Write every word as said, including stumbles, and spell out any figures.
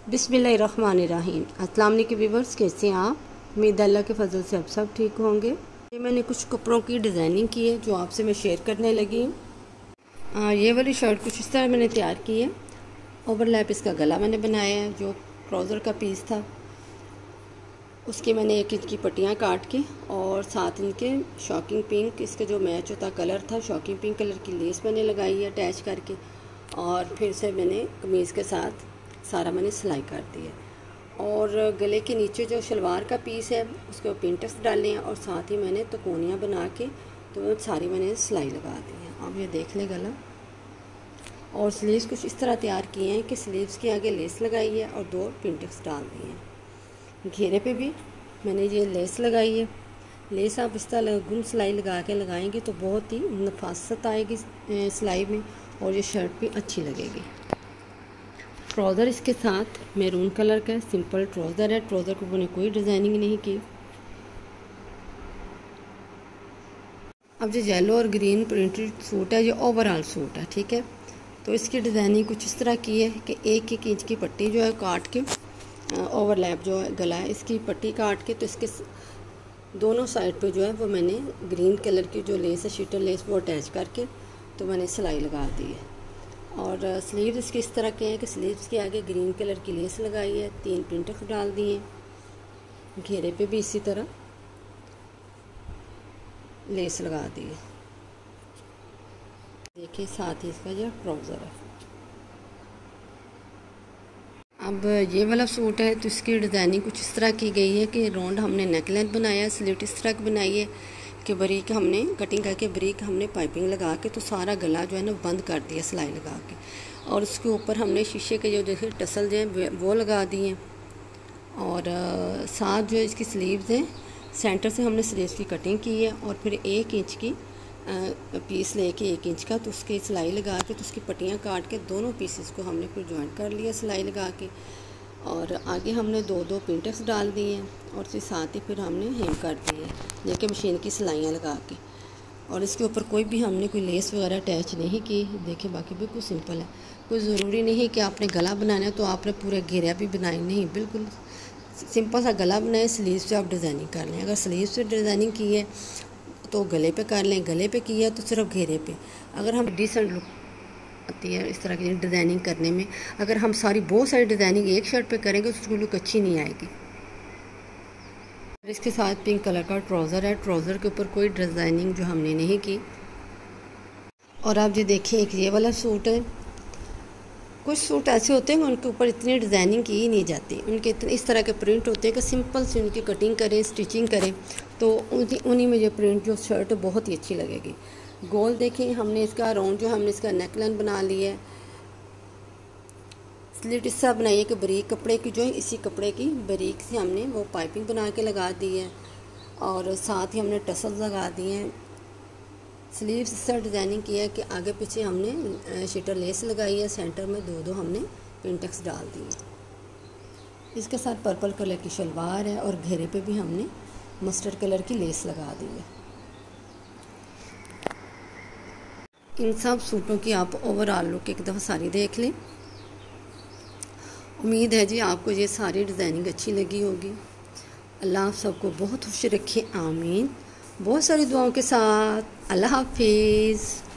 बिस्मिल्लाहिर्रहमानिर्रहीम। अस्सलाम वालेकुम व्यूअर्स, कैसे हैं आप? उम्मीद अल्लाह के फजल से आप सब ठीक होंगे। ये मैंने कुछ कपड़ों की डिज़ाइनिंग की है जो आपसे मैं शेयर करने लगी हूँ। ये वाली शर्ट कुछ इस तरह मैंने तैयार की है। ओवरलैप इसका गला मैंने बनाया है। जो ट्राउज़र का पीस था उसकी मैंने एक इंच की पट्टियाँ काट के और साथ इनके शॉकिंग पिंक, इसका जो मैच होता कलर था, शॉकिंग पिंक कलर की लेस मैंने लगाई है अटैच करके, और फिर से मैंने कमीज़ के साथ सारा मैंने सिलाई कर दी है। और गले के नीचे जो शलवार का पीस है उसके पिंटस डाले हैं और साथ ही मैंने तकोनियाँ बना के तो सारी मैंने सिलाई लगा दी है। अब ये देख लें गला। और स्लीव्स कुछ इस तरह तैयार किए हैं कि स्लीव्स के आगे लेस लगाई है और दो पिंटस डाल दिए हैं। घेरे पे भी मैंने ये लेस लगाई है। लेस आप इस तरह गुम सिलाई लगा के लगाएंगे तो बहुत ही नफासत आएगी सिलाई में और ये शर्ट भी अच्छी लगेगी। ट्राउज़र इसके साथ मैरून कलर का सिंपल ट्राउज़र है। ट्राउज़र को मैंने कोई डिज़ाइनिंग नहीं की। अब जो येलो और ग्रीन प्रिंटेड सूट है ये ओवरऑल सूट है, ठीक है। तो इसकी डिज़ाइनिंग कुछ इस तरह की है कि एक एक इंच की पट्टी जो है काट के, ओवरलैप जो है गला है इसकी पट्टी काट के, तो इसके दोनों साइड पे जो है वो मैंने ग्रीन कलर की जो लेस है शीटर लेस वो अटैच करके तो मैंने सिलाई लगा दी है। और स्लीव्स इसके इस तरह के हैं कि स्लीव्स के आगे ग्रीन कलर की लेस लगाई है, तीन प्रिंटर्स डाल दिए हैं। घेरे पे भी इसी तरह लेस लगा दी है। देखिए साथ ही इसका जो ट्राउज़र है। अब ये वाला सूट है तो इसकी डिज़ाइनिंग कुछ इस तरह की गई है कि राउंड हमने नेक लेंथ बनाया है, स्लिट इस तरह की बनाई है कि बरीक हमने कटिंग करके बरीक हमने पाइपिंग लगा के तो सारा गला जो है ना बंद कर दिया सिलाई लगा के, और उसके ऊपर हमने शीशे के जो देखिए टसल जो हैं वो लगा दिए। और साथ जो इसकी स्लीव्स हैं सेंटर से हमने स्लीव्स की कटिंग की है और फिर एक इंच की पीस लेके एक इंच का तो उसकी सिलाई लगा के तो उसकी पट्टियाँ काट के दोनों पीसेस को हमने फिर जॉइंट कर लिया सिलाई लगा के। और आगे हमने दो दो पिंटर्स डाल दिए हैं और उसके साथ ही फिर हमने हेम कर दिए देखिए मशीन की सिलाइयाँ लगा के। और इसके ऊपर कोई भी हमने कोई लेस वगैरह अटैच नहीं की। देखिए बाकी बिल्कुल सिंपल है। कोई ज़रूरी नहीं है कि आपने गला बनाना है तो आपने पूरा घेरा भी बनाए, नहीं, बिल्कुल सिंपल सा गला बनाए, स्लीव से आप डिज़ाइनिंग कर लें। अगर स्लीव से डिज़ाइनिंग की है तो गले पे कर लें, गले पे की है तो सिर्फ घेरे पे। अगर हम डिसेंट लुक आती है इस तरह की डिज़ाइनिंग करने में, अगर हम सारी बहुत सारी डिज़ाइनिंग एक शर्ट पे करेंगे तो उसकी लुक अच्छी नहीं आएगी। इसके साथ पिंक कलर का ट्राउज़र है। ट्राउज़र के ऊपर कोई डिज़ाइनिंग जो हमने नहीं की। और आप ये देखिए एक ये वाला सूट है। कुछ सूट ऐसे होते हैं उनके ऊपर इतनी डिज़ाइनिंग की ही नहीं जाती, उनके इतने इस तरह के प्रिंट होते हैं कि सिंपल से उनकी कटिंग करें, स्टिचिंग करें तो उन्हीं में ये प्रिंट जो शर्ट बहुत ही अच्छी लगेगी। गोल देखें हमने इसका राउंड जो हमने इसका नेक लाइन बना लिया है। स्लिट इस तरह बनाई है कि बारीक कपड़े की जो है इसी कपड़े की बारीक से हमने वो पाइपिंग बना के लगा दी है और साथ ही हमने टसल लगा दिए हैं। स्लीव्स इस तरह डिज़ाइनिंग की है कि आगे पीछे हमने शीटर लेस लगाई है, सेंटर में दो दो हमने पिंटक्स डाल दिए। इसके साथ पर्पल कलर की शलवार है और घेरे पे भी हमने मस्टर्ड कलर की लेस लगा दी है। इन सब सूटों की आप ओवरऑल लुक एक दफ़ा सारी देख लें। उम्मीद है जी आपको ये सारी डिज़ाइनिंग अच्छी लगी होगी। अल्लाह आप सबको बहुत खुश रखे, आमीन। बहुत सारी दुआओं के साथ। अल्लाह हाफिज़।